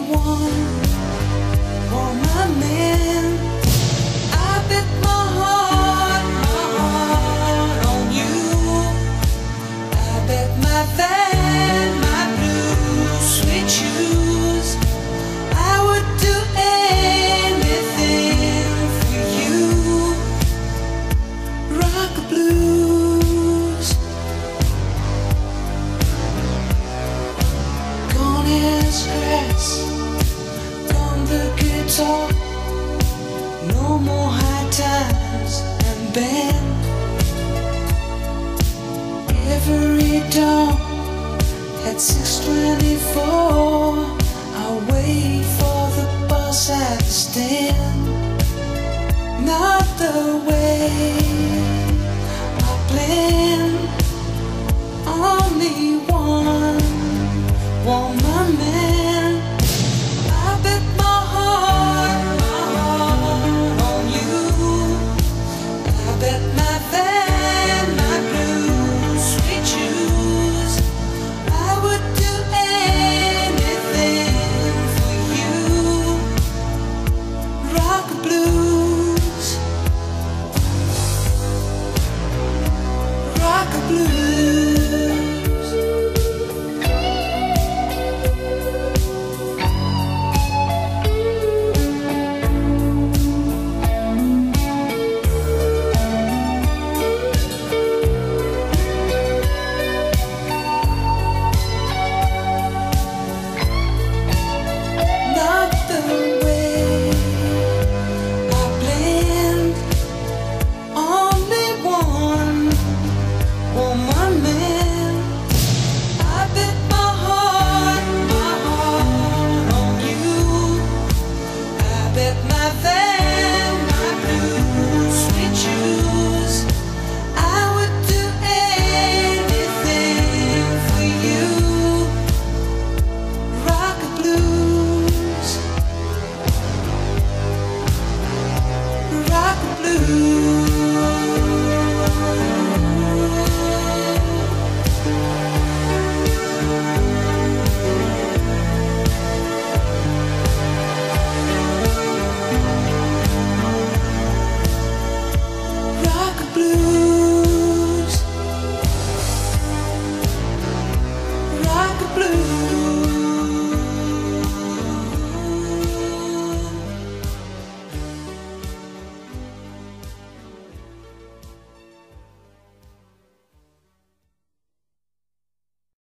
one for my man. I bet my heart on you. I bet my van, my blue suede shoes. I would do anything for you. Rock the blues. Gone is grass, gone the guitar. No more high times and band. Every dawn at 6:24.